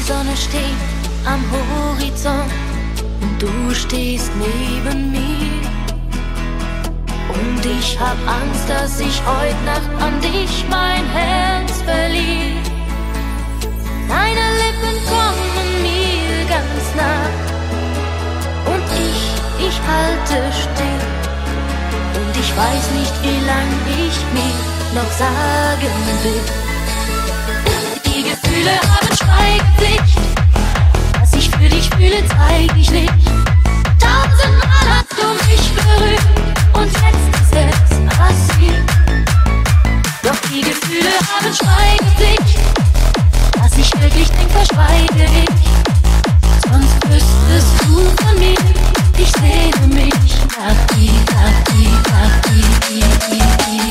Sonne steht am Horizont und du stehst neben mir. Und ich hab Angst, dass ich heut Nacht an dich mein Herz verliere. Deine Lippen kommen mir ganz nah und ich halte still. Und ich weiß nicht, wie lang ich mir noch sagen will. Die Gefühle haben Schweigepflicht. Was ich für dich fühle, zeig ich nicht. 1000-mal hast du mich berührt und jetzt ist es passiert. Doch die Gefühle haben Schweigepflicht. Was ich wirklich denk, verschweige ich. Sonst wüsstest du von mir. Ich sehne mich nach dir, nach dir, nach dir.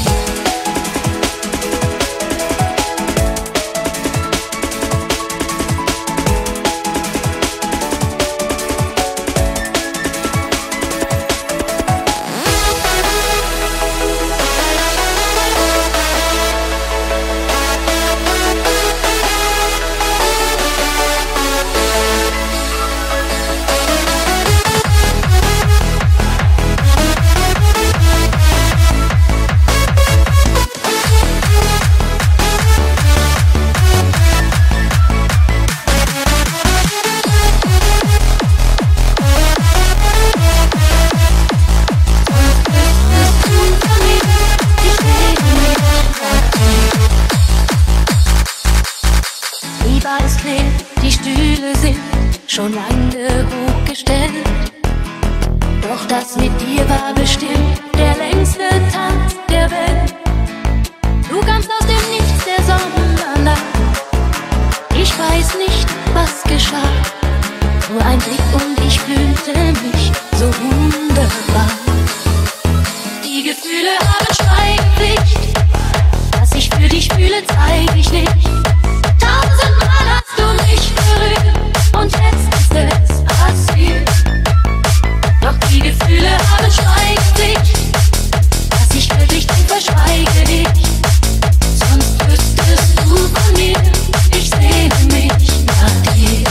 Die Stühle sind schon lange hochgestellt. Doch das mit dir war bestimmt der längste Tanz der Welt. Du kamst aus dem Nichts der Sommernacht. Ich weiß nicht, was geschah. Nur ein Blick und ich fühlte mich so wunderbar. Die Gefühle haben Schweigepflicht. Was ich für dich fühle, zeig ich nicht. 1000-mal hast du mich berührt und jetzt ist es passiert. Doch die Gefühle haben Schweigepflicht. Was ich wirklich denk, verschweige ich. Sonst wüsstest du von mir. Ich sehne mich nach dir.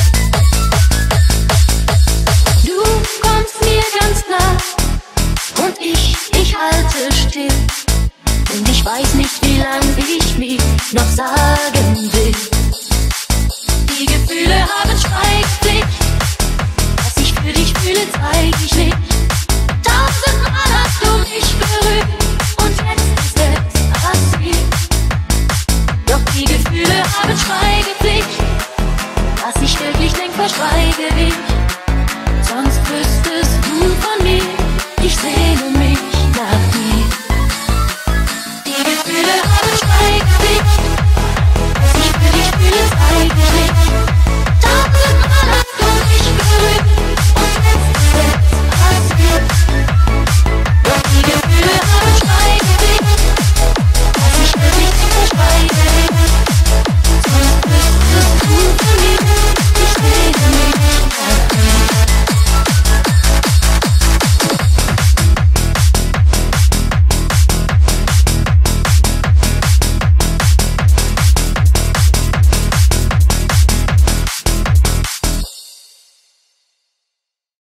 Du kommst mir ganz nah und ich halte still. Und ich weiß nicht, wie lang ich mich noch sagen will. Die Gefühle haben Schweigepflicht. Was ich für dich fühle, zeig ich